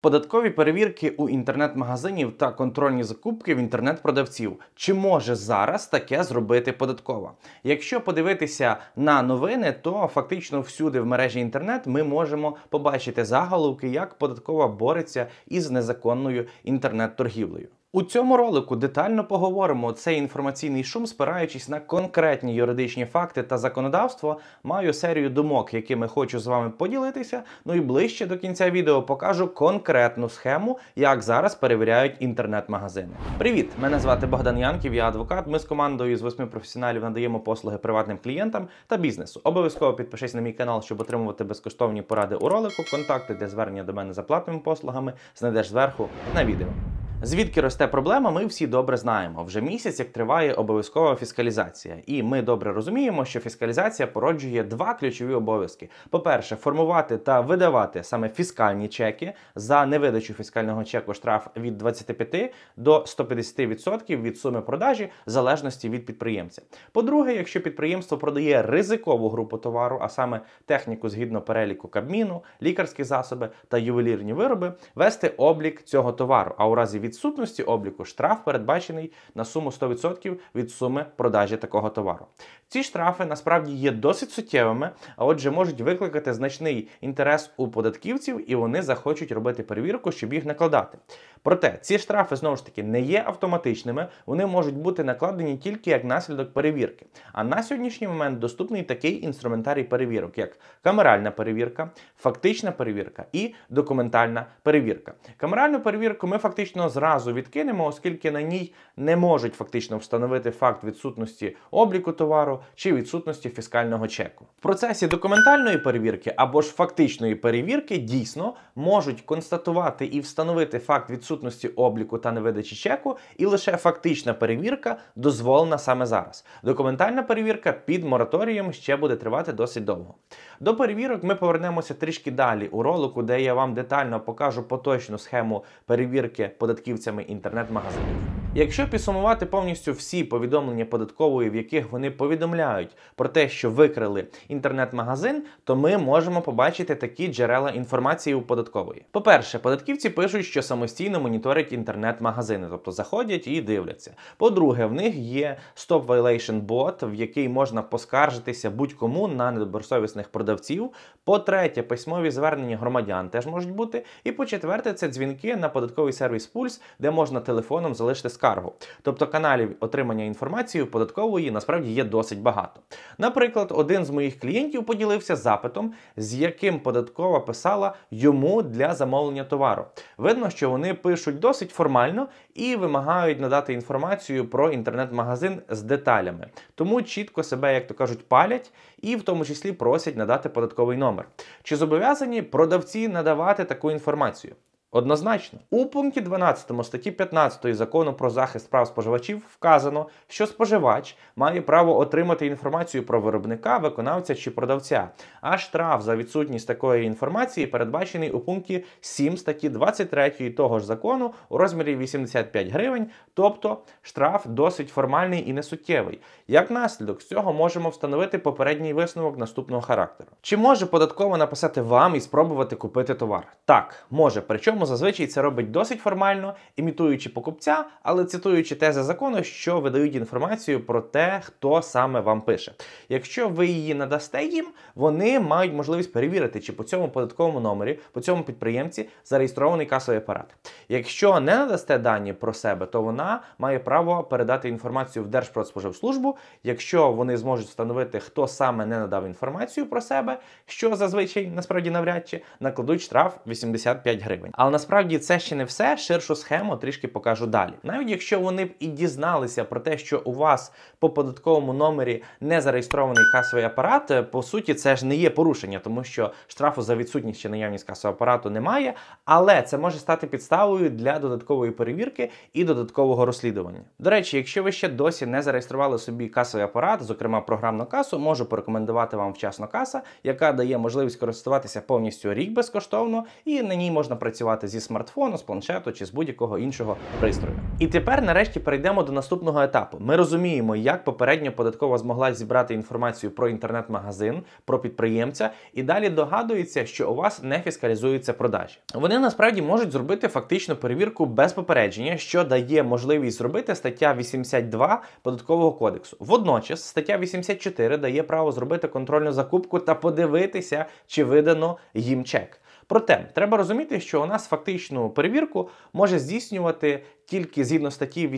Податкові перевірки у інтернет-магазинів та контрольні закупки в інтернет-продавців. Чи може зараз таке зробити податкова? Якщо подивитися на новини, то фактично всюди в мережі інтернет ми можемо побачити заголовки, як податкова бореться із незаконною інтернет-торгівлею. У цьому ролику детально поговоримо цей інформаційний шум, спираючись на конкретні юридичні факти та законодавство. Маю серію думок, якими хочу з вами поділитися. Ну і ближче до кінця відео покажу конкретну схему, як зараз перевіряють інтернет-магазини. Привіт! Мене звати Богдан Янків, я адвокат. Ми з командою з 8 професіоналів надаємо послуги приватним клієнтам та бізнесу. Обов'язково підпишись на мій канал, щоб отримувати безкоштовні поради у ролику. Контакти для звернення до мене за платними послугами знайдеш зверху на відео. Звідки росте проблема, ми всі добре знаємо. Вже місяць, як триває обов'язкова фіскалізація. І ми добре розуміємо, що фіскалізація породжує два ключові обов'язки. По-перше, формувати та видавати саме фіскальні чеки. За невидачу фіскального чеку штраф від 25 до 150% від суми продажі, в залежності від підприємця. По-друге, якщо підприємство продає ризикову групу товару, а саме техніку згідно переліку Кабміну, лікарські засоби та ювелірні вироби, вести облік цього товару, а у разі відсутності обліку штраф передбачений на суму 100% від суми продажі такого товару. Ці штрафи насправді є досить суттєвими, а отже можуть викликати значний інтерес у податківців і вони захочуть робити перевірку, щоб їх накладати. Проте ці штрафи, знову ж таки, не є автоматичними, вони можуть бути накладені тільки як наслідок перевірки. А на сьогоднішній момент доступний такий інструментарій перевірок, як камеральна перевірка, фактична перевірка і документальна перевірка. Камеральну перевірку ми фактично зразу відкинемо, оскільки на ній не можуть фактично встановити факт відсутності обліку товару чи відсутності фіскального чеку. В процесі документальної перевірки або ж фактичної перевірки дійсно можуть констатувати і встановити факт відсутності обліку та невидачі чеку, і лише фактична перевірка дозволена саме зараз. Документальна перевірка під мораторієм ще буде тривати досить довго. До перевірок ми повернемося трішки далі у ролику, де я вам детально покажу поточну схему перевірки податківцями інтернет-магазинів. Якщо підсумувати повністю всі повідомлення податкової, в яких вони повідомляють про те, що викрили інтернет-магазин, то ми можемо побачити такі джерела інформації у податкової. По-перше, податківці пишуть, що самостійно моніторять інтернет-магазини, тобто заходять і дивляться. По-друге, в них є Stop Violation Bot, в який можна поскаржитися будь-кому на недобросовісних продавців. По-третє, письмові звернення громадян теж можуть бути. І по-четверте, це дзвінки на податковий сервіс Пульс, де можна телефоном залишити скаргу. Тобто каналів отримання інформації у податкової насправді є досить багато. Наприклад, один з моїх клієнтів поділився запитом, з яким податкова писала йому для замовлення товару. Видно, що вони пишуть досить формально і вимагають надати інформацію про інтернет-магазин з деталями. Тому чітко себе, як то кажуть, палять і в тому числі просять надати податковий номер. Чи зобов'язані продавці надавати таку інформацію? Однозначно. У пункті 12 статті 15 Закону про захист прав споживачів вказано, що споживач має право отримати інформацію про виробника, виконавця чи продавця, а штраф за відсутність такої інформації передбачений у пункті 7 статті 23 того ж закону у розмірі 85 гривень, тобто штраф досить формальний і несуттєвий. Як наслідок з цього можемо встановити попередній висновок наступного характеру. Чи може податкова написати вам і спробувати купити товар? Так, може, причому зазвичай це робить досить формально, імітуючи покупця, але цитуючи тези закону, що видають інформацію про те, хто саме вам пише. Якщо ви її надасте їм, вони мають можливість перевірити, чи по цьому податковому номері, по цьому підприємці зареєстрований касовий апарат. Якщо не надасте дані про себе, то вона має право передати інформацію в Держпродспоживслужбу. Якщо вони зможуть встановити, хто саме не надав інформацію про себе, що зазвичай, насправді навряд чи, накладуть штраф 85 гривень. Але насправді це ще не все, ширшу схему трішки покажу далі. Навіть якщо вони б і дізналися про те, що у вас по податковому номері не зареєстрований касовий апарат, по суті це ж не є порушення, тому що штрафу за відсутність чи наявність касового апарату немає, але це може стати підставою для додаткової перевірки і додаткового розслідування. До речі, якщо ви ще досі не зареєстрували собі касовий апарат, зокрема програмну касу, можу порекомендувати вам Вчасно каса, яка дає можливість користуватися повністю рік безкоштовно і на ній можна працювати працювати зі смартфону, з планшету чи з будь-якого іншого пристрою. І тепер нарешті перейдемо до наступного етапу. Ми розуміємо, як попередньо податкова змогла зібрати інформацію про інтернет-магазин, про підприємця, і далі догадується, що у вас не фіскалізуються продажі. Вони насправді можуть зробити фактично перевірку без попередження, що дає можливість зробити стаття 82 Податкового кодексу. Водночас стаття 84 дає право зробити контрольну закупку та подивитися, чи видано їм чек. Проте, треба розуміти, що у нас фактичну перевірку може здійснювати тільки згідно статті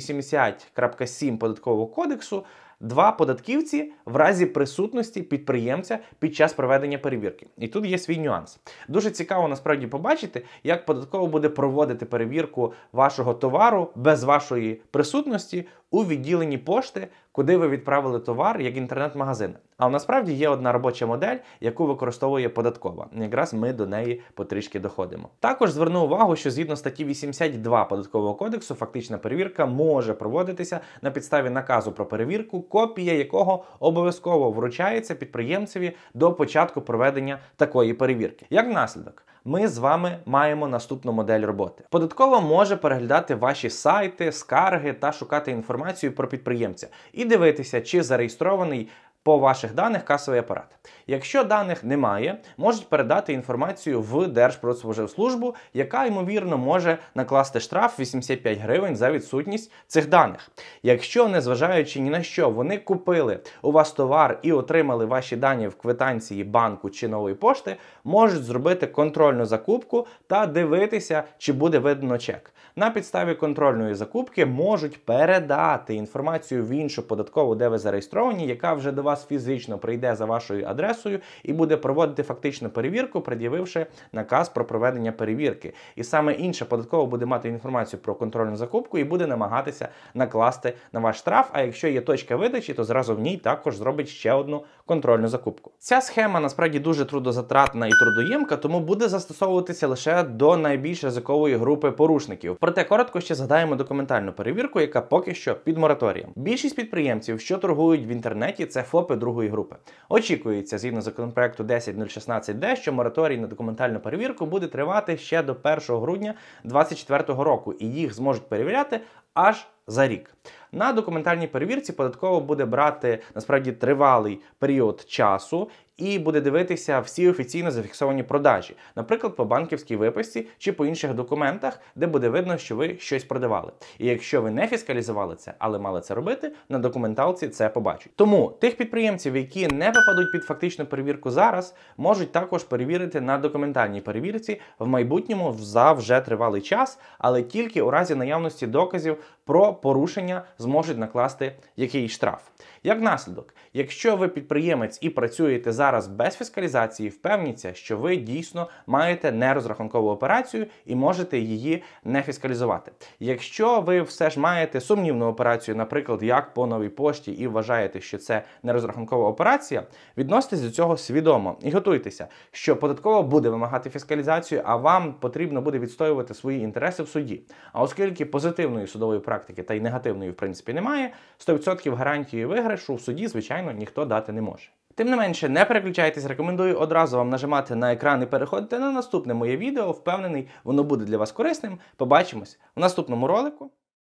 80.7 Податкового кодексу два податківці в разі присутності підприємця під час проведення перевірки. І тут є свій нюанс. Дуже цікаво насправді побачити, як податково буде проводити перевірку вашого товару без вашої присутності у відділенні пошти, куди ви відправили товар як інтернет-магазин. Але насправді є одна робоча модель, яку використовує податкова. Якраз ми до неї потрішки доходимо. Також зверну увагу, що згідно статті 82 Податкового кодексу фактична перевірка може проводитися на підставі наказу про перевірку, копія якого обов'язково вручається підприємцеві до початку проведення такої перевірки. Як наслідок, ми з вами маємо наступну модель роботи. Податкова може переглядати ваші сайти, скарги та шукати інформацію про підприємця і дивитися, чи зареєстрований по ваших даних касовий апарат. Якщо даних немає, можуть передати інформацію в Держпродспоживслужбу, яка, ймовірно, може накласти штраф 85 гривень за відсутність цих даних. Якщо, незважаючи ні на що, вони купили у вас товар і отримали ваші дані в квитанції банку чи нової пошти, можуть зробити контрольну закупку та дивитися, чи буде видано чек. На підставі контрольної закупки можуть передати інформацію в іншу податкову, де ви зареєстровані, яка вже до вас фізично прийде за вашою адресою і буде проводити фактичну перевірку, пред'явивши наказ про проведення перевірки. І саме інша податкова буде мати інформацію про контрольну закупку і буде намагатися накласти на ваш штраф, а якщо є точка видачі, то зразу в ній також зробить ще одну контрольну закупку. Ця схема насправді дуже трудозатратна і трудоємка, тому буде застосовуватися лише до найбільш ризикової групи порушників. Проте коротко ще згадаємо документальну перевірку, яка поки що під мораторієм. Більшість підприємців, що торгують в інтернеті, це ФОПи другої групи. Очікується, згідно законопроекту 10.016-д, що мораторій на документальну перевірку буде тривати ще до 1 грудня 2024 року, і їх зможуть перевіряти аж за рік. На документальній перевірці податково буде брати, насправді, тривалий період часу і буде дивитися всі офіційно зафіксовані продажі, наприклад, по банківській виписці чи по інших документах, де буде видно, що ви щось продавали. І якщо ви не фіскалізували це, але мали це робити, на документалці це побачать. Тому тих підприємців, які не попадуть під фактичну перевірку зараз, можуть також перевірити на документальній перевірці в майбутньому за вже тривалий час, але тільки у разі наявності доказів про порушення зможуть накласти якийсь штраф. Як наслідок, якщо ви підприємець і працюєте зараз без фіскалізації, впевніться, що ви дійсно маєте нерозрахункову операцію і можете її не фіскалізувати. Якщо ви все ж маєте сумнівну операцію, наприклад, як по новій пошті, і вважаєте, що це нерозрахункова операція, відноситесь до цього свідомо і готуйтеся, що податкова буде вимагати фіскалізацію, а вам потрібно буде відстоювати свої інтереси в суді. А оскільки позитивної судової практики та й негативної, в принципі, немає, 100% гарантії виграшу в суді, звичайно, ніхто дати не може. Тим не менше, не переключайтесь, рекомендую одразу вам нажимати на екран і переходити на наступне моє відео. Впевнений, воно буде для вас корисним. Побачимось в наступному ролику.